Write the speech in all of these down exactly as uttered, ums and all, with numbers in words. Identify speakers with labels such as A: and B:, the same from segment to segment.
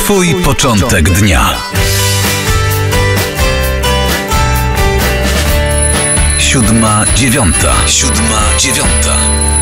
A: Twój początek dnia. Siódma dziewiąta. Siódma dziewiąta.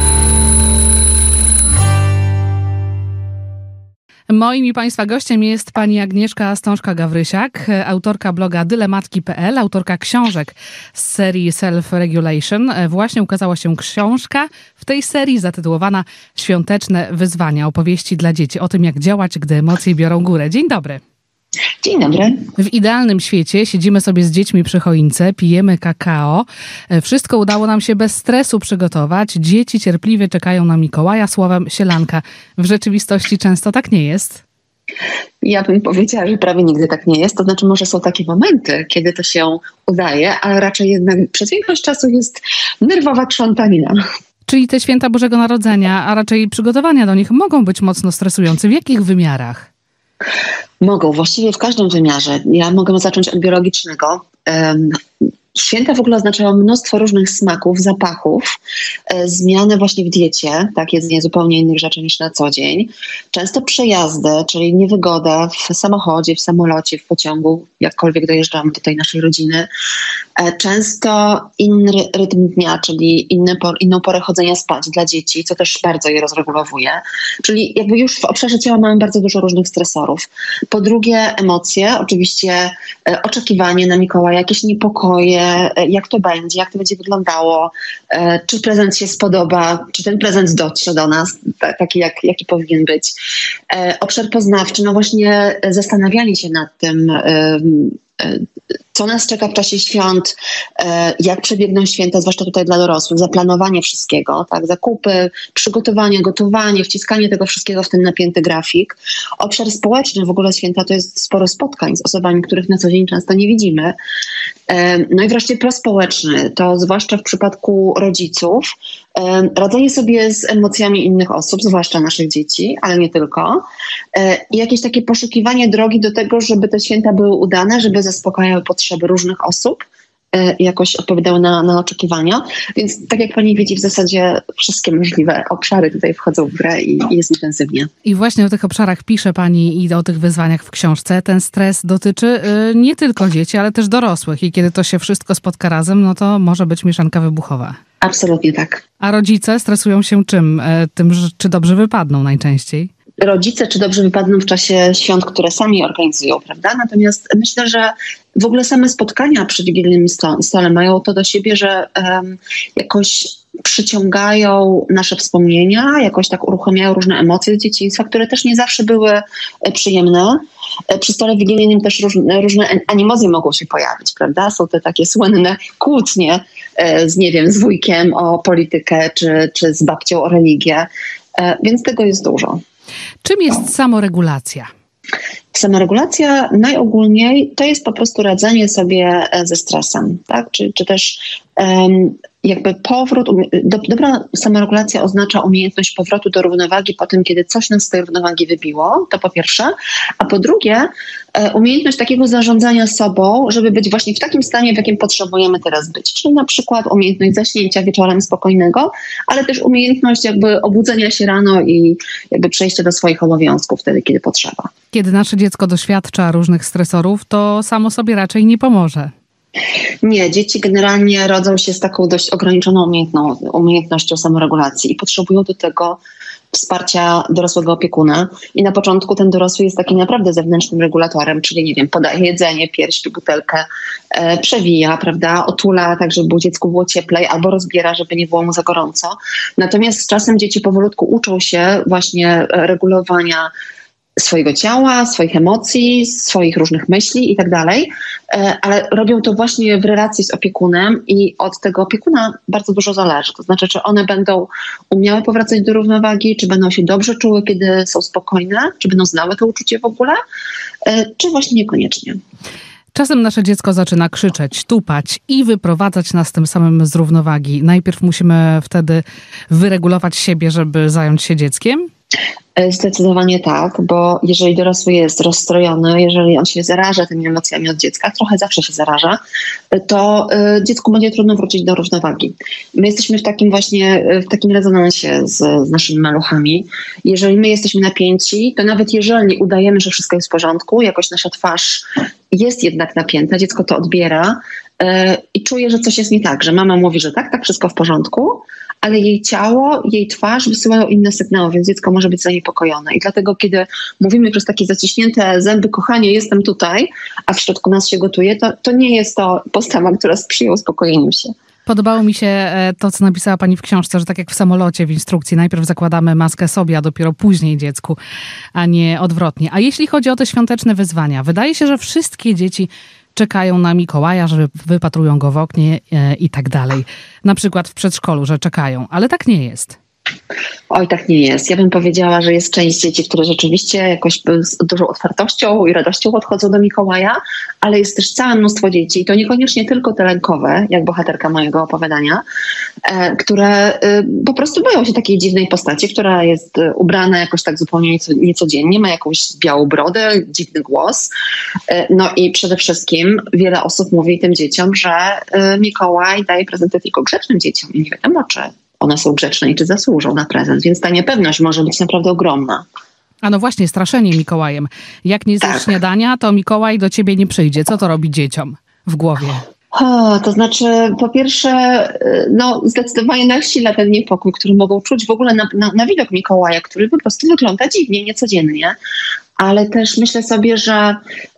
B: Moim i Państwa gościem jest pani Agnieszka Stążka-Gawrysiak, autorka bloga dylematki kropka pe el, autorka książek z serii Self-Regulation. Właśnie ukazała się książka w tej serii zatytułowana Świąteczne wyzwania, opowieści dla dzieci o tym, jak działać, gdy emocje biorą górę. Dzień dobry.
C: Dzień dobry.
B: W idealnym świecie siedzimy sobie z dziećmi przy choince, pijemy kakao. Wszystko udało nam się bez stresu przygotować. Dzieci cierpliwie czekają na Mikołaja, słowem sielanka. W rzeczywistości często tak nie jest.
C: Ja bym powiedziała, że prawie nigdy tak nie jest. To znaczy może są takie momenty, kiedy to się udaje, ale raczej jednak przez większość czasu jest nerwowa krzątanina.
B: Czyli te święta Bożego Narodzenia, a raczej przygotowania do nich mogą być mocno stresujące. W jakich wymiarach?
C: Mogą, właściwie w każdym wymiarze. Ja mogę zacząć od biologicznego. Święta w ogóle oznaczają mnóstwo różnych smaków, zapachów, e, zmiany właśnie w diecie, tak, jedzenie zupełnie innych rzeczy niż na co dzień. Często przejazdy, czyli niewygoda w samochodzie, w samolocie, w pociągu, jakkolwiek dojeżdżamy do tej naszej rodziny. E, często inny rytm dnia, czyli inny por, inną porę chodzenia spać dla dzieci, co też bardzo je rozregulowuje. Czyli jakby już w obszarze ciała mamy bardzo dużo różnych stresorów. Po drugie emocje, oczywiście e, oczekiwanie na Mikołaja, jakieś niepokoje, jak to będzie, jak to będzie wyglądało, czy prezent się spodoba, czy ten prezent dotrze do nas, taki jak, jaki powinien być. Obszar poznawczy, no właśnie zastanawianie się nad tym, co nas czeka w czasie świąt, jak przebiegną święta, zwłaszcza tutaj dla dorosłych, zaplanowanie wszystkiego, tak, zakupy, przygotowanie, gotowanie, wciskanie tego wszystkiego w ten napięty grafik. Obszar społeczny, w ogóle święta to jest sporo spotkań z osobami, których na co dzień często nie widzimy. No i wreszcie prospołeczny, to zwłaszcza w przypadku rodziców, radzenie sobie z emocjami innych osób, zwłaszcza naszych dzieci, ale nie tylko. I jakieś takie poszukiwanie drogi do tego, żeby te święta były udane, żeby zaspokajały potrzeby różnych osób, jakoś odpowiadały na, na oczekiwania. Więc tak jak pani widzi, w zasadzie wszystkie możliwe obszary tutaj wchodzą w grę i, i jest intensywnie.
B: I właśnie o tych obszarach pisze pani i o tych wyzwaniach w książce. Ten stres dotyczy y, nie tylko dzieci, ale też dorosłych. I kiedy to się wszystko spotka razem, no to może być mieszanka wybuchowa.
C: Absolutnie tak.
B: A rodzice stresują się czym? Y, tym, czy dobrze wypadną najczęściej?
C: Rodzice, czy dobrze wypadną w czasie świąt, które sami organizują, prawda? Natomiast myślę, że w ogóle same spotkania przy wigilijnym stole mają to do siebie, że um, jakoś przyciągają nasze wspomnienia, jakoś tak uruchamiają różne emocje z dzieciństwa, które też nie zawsze były przyjemne. Przy stole wigilijnym też różne, różne animozje mogą się pojawić, prawda? Są te takie słynne kłótnie z, nie wiem, z wujkiem o politykę, czy, czy z babcią o religię, więc tego jest dużo.
B: Czym jest samoregulacja?
C: Samoregulacja najogólniej to jest po prostu radzenie sobie ze stresem, tak? Czy, czy też um, jakby powrót, do, dobra samoregulacja oznacza umiejętność powrotu do równowagi po tym, kiedy coś nas z tej równowagi wybiło, to po pierwsze, a po drugie e, umiejętność takiego zarządzania sobą, żeby być właśnie w takim stanie, w jakim potrzebujemy teraz być. Czyli na przykład umiejętność zaśnięcia wieczorem spokojnego, ale też umiejętność jakby obudzenia się rano i jakby przejścia do swoich obowiązków wtedy, kiedy potrzeba.
B: Kiedy nasze dziecko doświadcza różnych stresorów, to samo sobie raczej nie pomoże.
C: Nie, dzieci generalnie rodzą się z taką dość ograniczoną umiejętną, umiejętnością samoregulacji i potrzebują do tego wsparcia dorosłego opiekuna. I na początku ten dorosły jest takim naprawdę zewnętrznym regulatorem, czyli nie wiem, podaje jedzenie, pierś czy butelkę, e, przewija, prawda, otula tak, żeby było dziecku było cieplej, albo rozbiera, żeby nie było mu za gorąco. Natomiast z czasem dzieci powolutku uczą się właśnie regulowania swojego ciała, swoich emocji, swoich różnych myśli i tak dalej, ale robią to właśnie w relacji z opiekunem i od tego opiekuna bardzo dużo zależy. To znaczy, czy one będą umiały powracać do równowagi, czy będą się dobrze czuły, kiedy są spokojne, czy będą znały to uczucie w ogóle, czy właśnie niekoniecznie.
B: Czasem nasze dziecko zaczyna krzyczeć, tupać i wyprowadzać nas tym samym z równowagi. Najpierw musimy wtedy wyregulować siebie, żeby zająć się dzieckiem?
C: Zdecydowanie tak, bo jeżeli dorosły jest rozstrojony, jeżeli on się zaraża tymi emocjami od dziecka, trochę zawsze się zaraża, to y, dziecku będzie trudno wrócić do równowagi. My jesteśmy w takim właśnie, w takim rezonansie z, z naszymi maluchami. Jeżeli my jesteśmy napięci, to nawet jeżeli udajemy, że wszystko jest w porządku, jakoś nasza twarz jest jednak napięta, dziecko to odbiera y, i czuje, że coś jest nie tak, że mama mówi, że tak, tak, wszystko w porządku, ale jej ciało, jej twarz wysyłają inne sygnały, więc dziecko może być zaniepokojone. I dlatego, kiedy mówimy przez takie zaciśnięte zęby, kochanie, jestem tutaj, a w środku nas się gotuje, to, to nie jest to postawa, która sprzyja uspokojeniu się.
B: Podobało mi się to, co napisała pani w książce, że tak jak w samolocie, w instrukcji, najpierw zakładamy maskę sobie, a dopiero później dziecku, a nie odwrotnie. A jeśli chodzi o te świąteczne wyzwania, wydaje się, że wszystkie dzieci czekają na Mikołaja, że wypatrują go w oknie e, i tak dalej. Na przykład w przedszkolu, że czekają, ale tak nie jest.
C: Oj, tak nie jest. Ja bym powiedziała, że jest część dzieci, które rzeczywiście jakoś z dużą otwartością i radością podchodzą do Mikołaja, ale jest też całe mnóstwo dzieci, i to niekoniecznie tylko te lękowe, jak bohaterka mojego opowiadania, e, które e, po prostu boją się takiej dziwnej postaci, która jest e, ubrana jakoś tak zupełnie nieco, niecodziennie, ma jakąś białą brodę, dziwny głos. E, no i przede wszystkim wiele osób mówi tym dzieciom, że e, Mikołaj daje prezenty tylko grzecznym dzieciom i nie wiadomo, czy one są grzeczne i czy zasłużą na prezent, więc ta niepewność może być naprawdę ogromna.
B: A no właśnie, straszenie Mikołajem. Jak nie zjesz
C: tak.
B: śniadania, to Mikołaj do ciebie nie przyjdzie. Co to robi dzieciom w głowie?
C: O, to znaczy, po pierwsze, no zdecydowanie nasila ten niepokój, który mogą czuć w ogóle na, na, na widok Mikołaja, który po prostu wygląda dziwnie, niecodziennie. Ale też myślę sobie, że,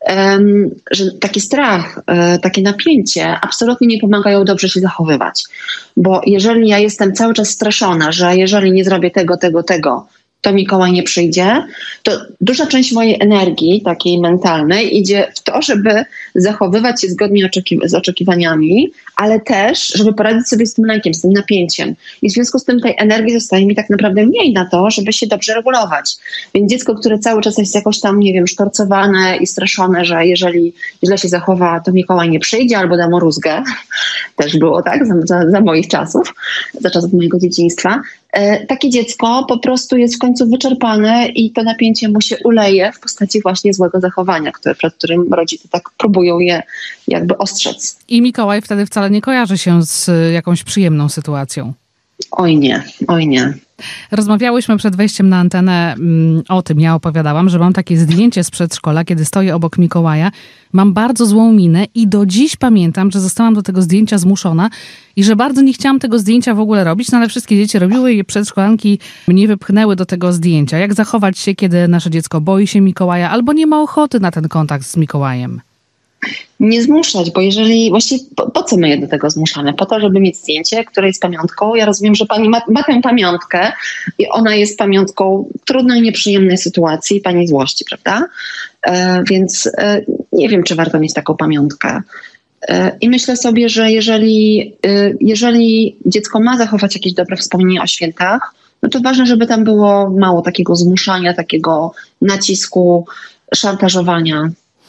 C: um, że taki strach, um, takie napięcie absolutnie nie pomagają dobrze się zachowywać. Bo jeżeli ja jestem cały czas straszona, że jeżeli nie zrobię tego, tego, tego, to Mikołaj nie przyjdzie, to duża część mojej energii, takiej mentalnej, idzie w to, żeby zachowywać się zgodnie oczekiw- z oczekiwaniami, ale też, żeby poradzić sobie z tym lękiem, z tym napięciem. I w związku z tym tej energii zostaje mi tak naprawdę mniej na to, żeby się dobrze regulować. Więc dziecko, które cały czas jest jakoś tam, nie wiem, sztorcowane i straszone, że jeżeli źle się zachowa, to Mikołaj nie przyjdzie albo da mu rózgę. Też było tak, za, za, za moich czasów, za czasów mojego dzieciństwa. E, takie dziecko po prostu jest w końcu wyczerpane i to napięcie mu się uleje w postaci właśnie złego zachowania, które, przed którym rodzice tak próbują je jakby ostrzec.
B: I Mikołaj wtedy wcale nie kojarzy się z jakąś przyjemną sytuacją.
C: Oj nie, oj nie.
B: Rozmawiałyśmy przed wejściem na antenę mm, o tym, ja opowiadałam, że mam takie zdjęcie z przedszkola, kiedy stoję obok Mikołaja, mam bardzo złą minę i do dziś pamiętam, że zostałam do tego zdjęcia zmuszona i że bardzo nie chciałam tego zdjęcia w ogóle robić, no ale wszystkie dzieci robiły i przedszkolanki mnie wypchnęły do tego zdjęcia. Jak zachować się, kiedy nasze dziecko boi się Mikołaja albo nie ma ochoty na ten kontakt z Mikołajem?
C: Nie zmuszać, bo jeżeli, właściwie po, po co my je do tego zmuszamy? Po to, żeby mieć zdjęcie, które jest pamiątką. Ja rozumiem, że pani ma, ma tę pamiątkę i ona jest pamiątką trudnej, nieprzyjemnej sytuacji, pani złości, prawda? E, więc e, nie wiem, czy warto mieć taką pamiątkę. E, I myślę sobie, że jeżeli, e, jeżeli dziecko ma zachować jakieś dobre wspomnienia o świętach, no to ważne, żeby tam było mało takiego zmuszania, takiego nacisku, szantażowania.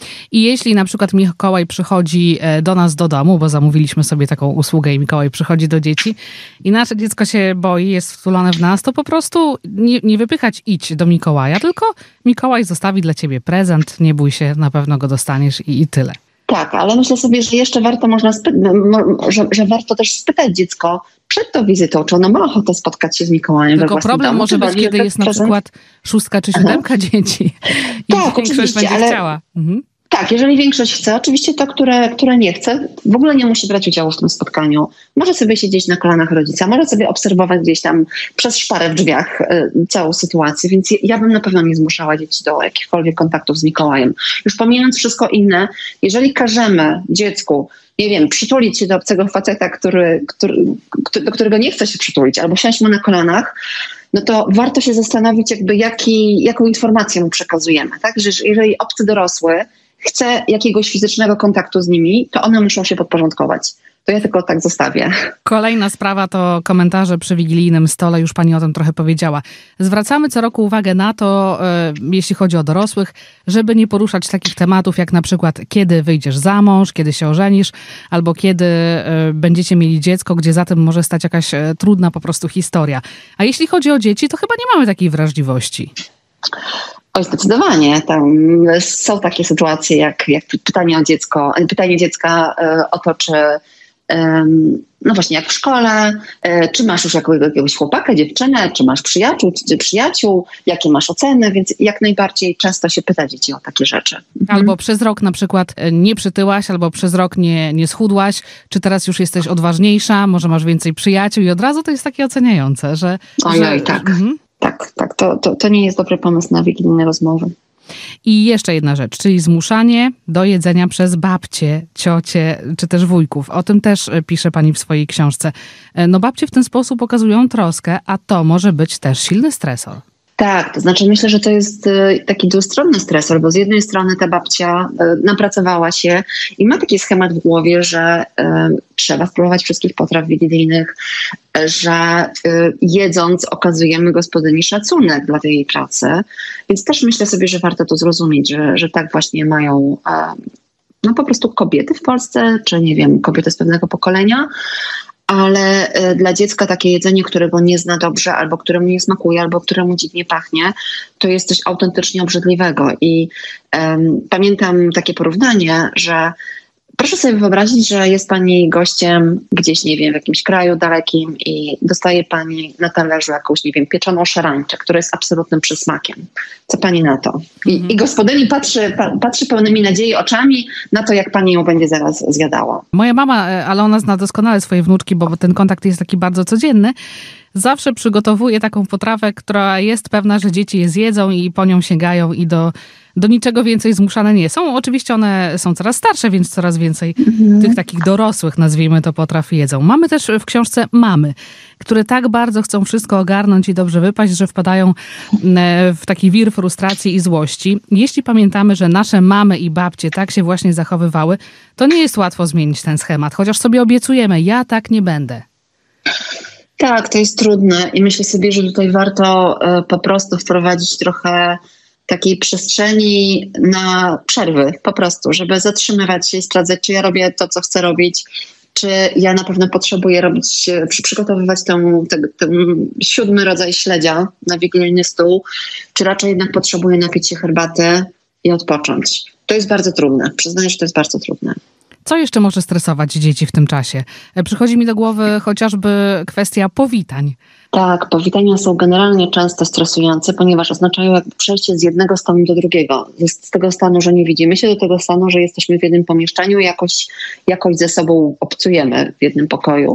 B: I jeśli na przykład Mikołaj przychodzi do nas do domu, bo zamówiliśmy sobie taką usługę i Mikołaj przychodzi do dzieci i nasze dziecko się boi, jest wtulone w nas, to po prostu nie, nie wypychać idź do Mikołaja, tylko Mikołaj zostawi dla ciebie prezent, nie bój się, na pewno go dostaniesz i, i tyle.
C: Tak, ale myślę sobie, że jeszcze warto można spy- że, że warto też spytać dziecko przed tą wizytą, czy ono ma ochotę spotkać się z Mikołajem.
B: Tylko problem
C: domu,
B: może być, kiedy jest na prezent? przykład szóstka czy siódemka Aha. dzieci i
C: tak,
B: większość będzie
C: ale...
B: chciała. Mhm.
C: Tak, jeżeli większość chce, oczywiście to, które, które nie chce, w ogóle nie musi brać udziału w tym spotkaniu. Może sobie siedzieć na kolanach rodzica, może sobie obserwować gdzieś tam przez szparę w drzwiach y, całą sytuację, więc ja bym na pewno nie zmuszała dzieci do jakichkolwiek kontaktów z Mikołajem. Już pomijając wszystko inne, jeżeli każemy dziecku, nie wiem, przytulić się do obcego faceta, który, który, do którego nie chce się przytulić, albo siąść mu na kolanach, no to warto się zastanowić, jakby jaki, jaką informację mu przekazujemy. Tak? Że jeżeli obcy dorosły chce jakiegoś fizycznego kontaktu z nimi, to one muszą się podporządkować. To ja tylko tak zostawię.
B: Kolejna sprawa to komentarze przy wigilijnym stole, już pani o tym trochę powiedziała. Zwracamy co roku uwagę na to, e, jeśli chodzi o dorosłych, żeby nie poruszać takich tematów jak na przykład kiedy wyjdziesz za mąż, kiedy się ożenisz, albo kiedy e, będziecie mieli dziecko, gdzie za tym może stać jakaś e, trudna po prostu historia. A jeśli chodzi o dzieci, to chyba nie mamy takiej wrażliwości.
C: Oj, zdecydowanie. Tam są takie sytuacje, jak, jak pytanie o dziecko, pytanie dziecka o to, czy no właśnie jak w szkole, czy masz już jakiegoś chłopaka, dziewczynę, czy masz przyjaciół, czy przyjaciół, jakie masz oceny, więc jak najbardziej często się pyta dzieci o takie rzeczy.
B: Albo przez rok na przykład nie przytyłaś, albo przez rok nie, nie schudłaś, czy teraz już jesteś odważniejsza, może masz więcej przyjaciół i od razu to jest takie oceniające, że...
C: Ojej,
B: że,
C: tak.
B: Mhm.
C: Tak, tak. To, to, to nie jest dobry pomysł na wigilijne rozmowy.
B: I jeszcze jedna rzecz, czyli zmuszanie do jedzenia przez babcie, ciocie, czy też wujków. O tym też pisze pani w swojej książce. No babcie w ten sposób pokazują troskę, a to może być też silny stresor.
C: Tak, to znaczy myślę, że to jest taki dwustronny stresor, bo z jednej strony ta babcia napracowała się i ma taki schemat w głowie, że trzeba spróbować wszystkich potraw wigilijnych, że jedząc okazujemy gospodyni szacunek dla tej jej pracy, więc też myślę sobie, że warto to zrozumieć, że, że tak właśnie mają no po prostu kobiety w Polsce, czy nie wiem, kobiety z pewnego pokolenia, ale dla dziecka takie jedzenie, którego nie zna dobrze, albo któremu nie smakuje, albo któremu dziwnie pachnie, to jest coś autentycznie obrzydliwego. I um, pamiętam takie porównanie, że proszę sobie wyobrazić, że jest pani gościem gdzieś, nie wiem, w jakimś kraju dalekim i dostaje pani na talerzu jakąś, nie wiem, pieczoną szarańczę, która jest absolutnym przysmakiem. Co pani na to? I, mhm. i gospodyni patrzy, pa, patrzy pełnymi nadziei oczami na to, jak pani ją będzie zaraz zjadała.
B: Moja mama, ale ona zna doskonale swoje wnuczki, bo ten kontakt jest taki bardzo codzienny, zawsze przygotowuje taką potrawę, która jest pewna, że dzieci je zjedzą i po nią sięgają i do, do niczego więcej zmuszane nie są. Oczywiście one są coraz starsze, więc coraz więcej mhm. tych takich dorosłych, nazwijmy to, potraw jedzą. Mamy też w książce mamy, które tak bardzo chcą wszystko ogarnąć i dobrze wypaść, że wpadają w taki wir frustracji i złości. Jeśli pamiętamy, że nasze mamy i babcie tak się właśnie zachowywały, to nie jest łatwo zmienić ten schemat, chociaż sobie obiecujemy, ja tak nie będę.
C: Tak, to jest trudne i myślę sobie, że tutaj warto y, po prostu wprowadzić trochę takiej przestrzeni na przerwy, po prostu, żeby zatrzymywać się i sprawdzać, czy ja robię to, co chcę robić, czy ja na pewno potrzebuję robić, przygotowywać ten, ten, ten siódmy rodzaj śledzia na wigilijny stół, czy raczej jednak potrzebuję napić się herbaty i odpocząć. To jest bardzo trudne, przyznaję, że to jest bardzo trudne.
B: Co jeszcze może stresować dzieci w tym czasie? Przychodzi mi do głowy chociażby kwestia powitań.
C: Tak, powitania są generalnie często stresujące, ponieważ oznaczają jakby przejście z jednego stanu do drugiego. Z tego stanu, że nie widzimy się, do tego stanu, że jesteśmy w jednym pomieszczeniu i jakoś, jakoś ze sobą obcujemy w jednym pokoju.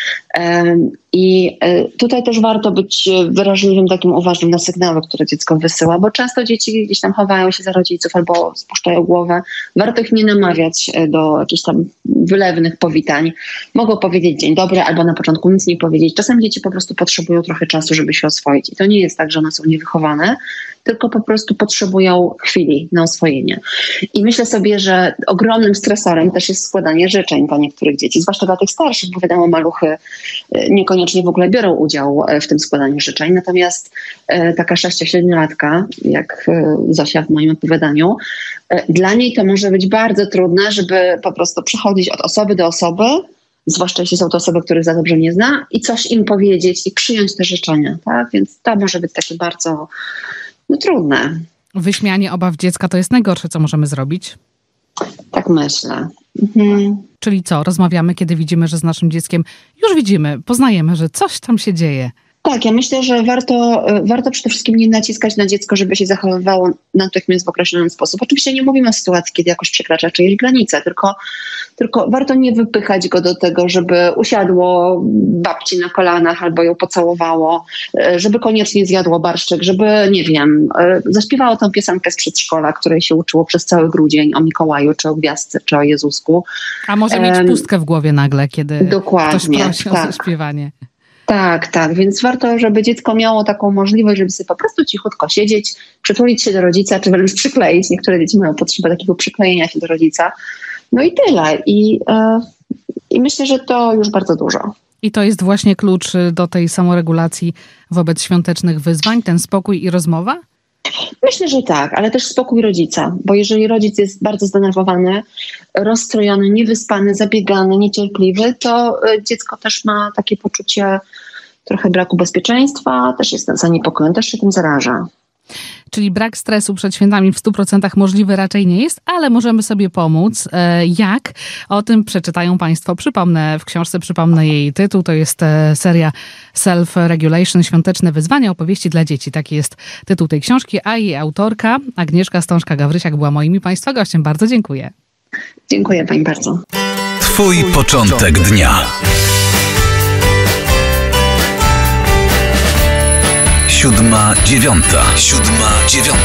C: I tutaj też warto być wrażliwym, takim uważnym na sygnały, które dziecko wysyła, bo często dzieci gdzieś tam chowają się za rodziców albo spuszczają głowę. Warto ich nie namawiać do jakichś tam wylewnych powitań. Mogą powiedzieć dzień dobry albo na początku nic nie powiedzieć. Czasem dzieci po prostu potrzebują trochę czasu, żeby się oswoić. I to nie jest tak, że one są niewychowane, tylko po prostu potrzebują chwili na oswojenie. I myślę sobie, że ogromnym stresorem też jest składanie życzeń dla niektórych dzieci, zwłaszcza dla tych starszych, bo wiadomo, maluchy niekoniecznie w ogóle biorą udział w tym składaniu życzeń. Natomiast taka sześcio-siedmiolatka, jak Zosia w moim opowiadaniu, dla niej to może być bardzo trudne, żeby po prostu przechodzić od osoby do osoby, zwłaszcza jeśli są to osoby, których za dobrze nie zna, i coś im powiedzieć i przyjąć te życzenia. Tak? Więc to może być takie bardzo no, trudne.
B: Wyśmianie obaw dziecka to jest najgorsze, co możemy zrobić?
C: Tak myślę. Mhm.
B: Czyli co? Rozmawiamy, kiedy widzimy, że z naszym dzieckiem już widzimy, poznajemy, że coś tam się dzieje.
C: Tak, ja myślę, że warto, warto przede wszystkim nie naciskać na dziecko, żeby się zachowywało natychmiast w określony sposób. Oczywiście nie mówimy o sytuacji, kiedy jakoś przekracza czyjeś granice, tylko, tylko warto nie wypychać go do tego, żeby usiadło babci na kolanach albo ją pocałowało, żeby koniecznie zjadło barszczyk, żeby, nie wiem, zaśpiewało tą piosenkę z przedszkola, której się uczyło przez cały grudzień o Mikołaju, czy o Gwiazdce, czy o Jezusku.
B: A może mieć pustkę w głowie nagle, kiedy
C: Dokładnie,
B: ktoś prosi
C: tak.
B: o zaśpiewanie.
C: Tak, tak, więc warto, żeby dziecko miało taką możliwość, żeby sobie po prostu cichutko siedzieć, przytulić się do rodzica, czy wręcz przykleić. Niektóre dzieci mają potrzebę takiego przyklejenia się do rodzica. No i tyle. I, yy, i myślę, że to już bardzo dużo.
B: I to jest właśnie klucz do tej samoregulacji wobec świątecznych wyzwań, ten spokój i rozmowa?
C: Myślę, że tak, ale też spokój rodzica, bo jeżeli rodzic jest bardzo zdenerwowany, rozstrojony, niewyspany, zabiegany, niecierpliwy, to dziecko też ma takie poczucie trochę braku bezpieczeństwa, też jest zaniepokojony, też się tym zaraża.
B: Czyli brak stresu przed świętami w stu procentach możliwy raczej nie jest, ale możemy sobie pomóc. Jak? O tym przeczytają Państwo. Przypomnę, w książce przypomnę jej tytuł. To jest seria Self-Regulation, Świąteczne wyzwania, opowieści dla dzieci. Taki jest tytuł tej książki, a jej autorka Agnieszka Stążka-Gawrysiak była moim i Państwa gościem. Bardzo dziękuję.
C: Dziękuję Pani bardzo.
A: Twój początek dnia. Siódma dziewiąta. Siódma dziewiąta.